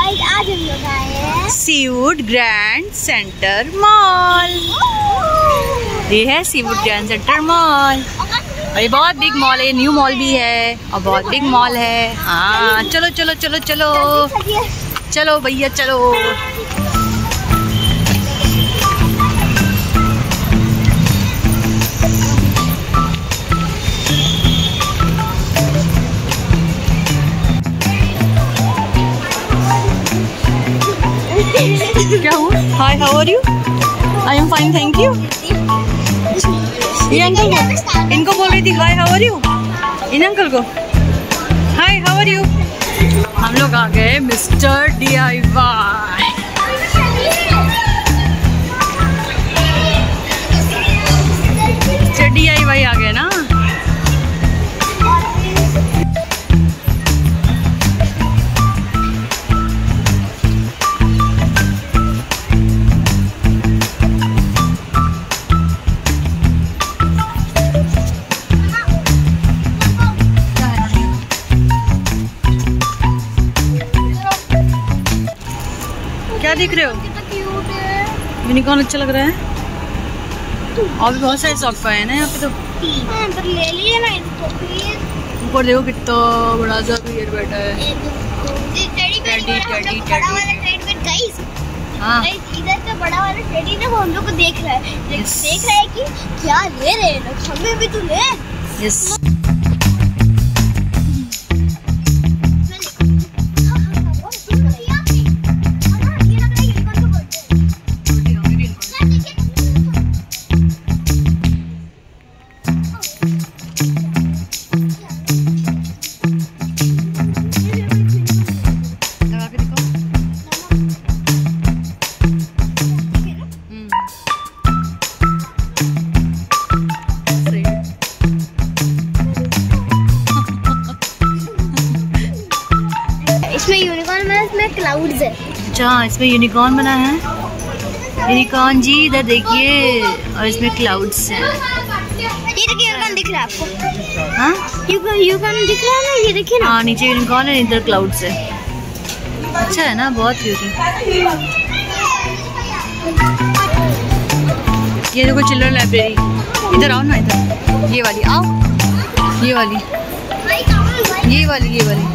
Guys आज हम लोग आए हैं सीवुड ग्रैंड सेंटर मॉल। ये है सीवुड ग्रैंड सेंटर मॉल और ये बहुत बिग मॉल है, न्यू मॉल भी है और बहुत बिग मॉल है। हाँ चलो चलो चलो चलो चलो भैया चलो। क्या हुआ? Hi, how are you? I am fine thank you. ये अंकल को, इनको बोल रही थी हाय हाउ आर यू, इन अंकल को हाय हाउ आर यू। हम लोग आ गए मिस्टर DIY। मिस्टर DIY आ गए ना। क्या देख रहे हो? यूनिकॉर्न अच्छा लग रहा है और भी बहुत सारे शॉप है ना यहाँ पे तो। पर ले लिए ना इसको प्लीज। ऊपर देखो कितना बड़ा सा पेड़ बैठा है। हाँ इधर तो बड़ा वाला टेडी ना वो हम लोग को देख रहा है, देख रहा है कि क्या ले रहे हैं लोग, हमें भी तो ले। यस इसमें यूनिकॉर्न में इसमें क्लाउड्स है। अच्छा इसमें यूनिकॉर्न बना है। यूनिकॉर्न जी इधर देखिए और इसमें क्लाउड्स हैं। ये देखिए यूनिकॉर्न दिख रहा है आपको? हाँ यूनिकॉर्न दिख रहा है ना, ये देखिए ना। हाँ नीचे यूनिकॉर्न है, इधर क्लाउड्स है। अच्छा है ना, बहुत क्यूट है। ये देखो चिल्ड्रन लाइब्रेरी। इधर आओ ना, इधर ये वाली आओ, ये वाली ये वाली ये वाली।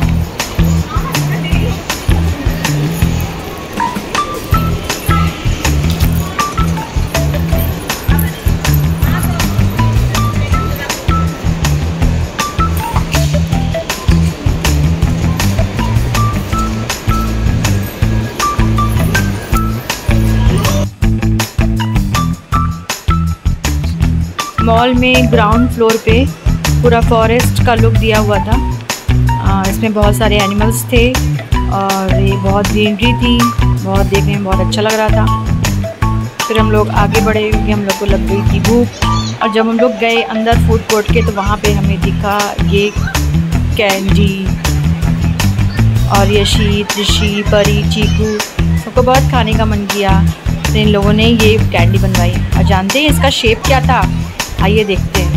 मॉल में ग्राउंड फ्लोर पे पूरा फॉरेस्ट का लुक दिया हुआ था। इसमें बहुत सारे एनिमल्स थे और ये बहुत ग्रीनरी थी, बहुत देखने में बहुत अच्छा लग रहा था। फिर हम लोग आगे बढ़े क्योंकि हम लोग को लग गई थी भूख। और जब हम लोग गए अंदर फूड कोर्ट के तो वहाँ पे हमें दिखा ये कैंडी और यशी, ऋषि, परी, चीकू, सबको बहुत खाने का मन किया तो इन लोगों ने ये कैंडी बनवाई। और जानते हैं इसका शेप क्या था? आइए देखते हैं।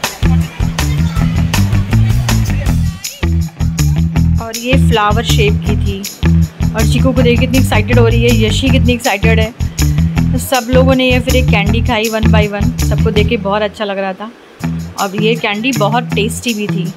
और ये फ्लावर शेप की थी और चीकू को देख कितनी एक्साइटेड हो रही है, यशी कितनी एक्साइटेड है। तो सब लोगों ने ये फिर एक कैंडी खाई 1 बाय 1। सबको देख के बहुत अच्छा लग रहा था और ये कैंडी बहुत टेस्टी भी थी।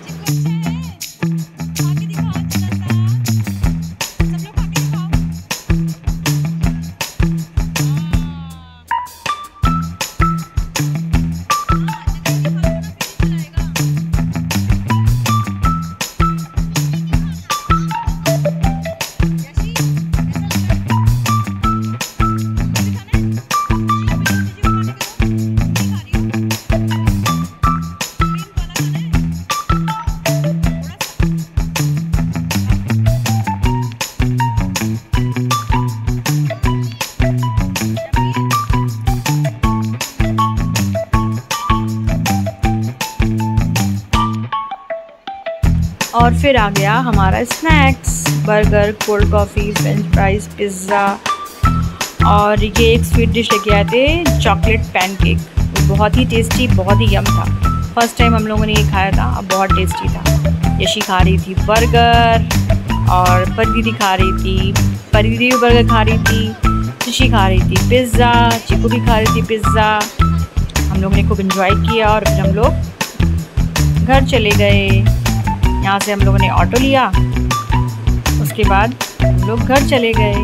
और फिर आ गया हमारा snacks, burger, cold coffee, French fries, pizza और ये एक स्वीट डिश लेके आए थे चॉकलेट पैनकेक। बहुत ही टेस्टी, बहुत ही यम था। फर्स्ट टाइम हम लोगों ने ये खाया था, अब बहुत टेस्टी था। यशी खा रही थी बर्गर और पर दीदी खा रही थी परी भी बर्गर खा रही थी, खुशी खा रही थी पिज़्ज़ा, चिकू भी खा रही थी पिज़्ज़ा। हम लोग ने खूब एंजॉय किया और फिर हम लोग घर चले गए। यहाँ से हम लोगों ने ऑटो लिया, उसके बाद हम लोग घर चले गए।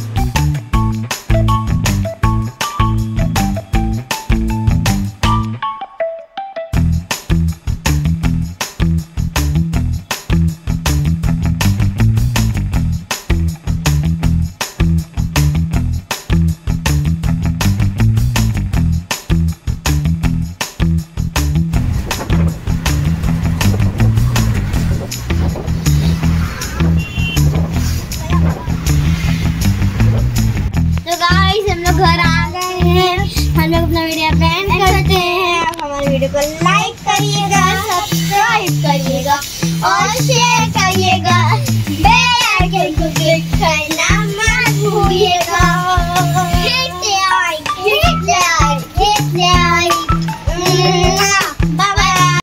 घर आ गए हैं, हम लोग अपना वीडियो एंड करते हैं। आप हमारे वीडियो को लाइक करिएगा, सब्सक्राइब करिएगा।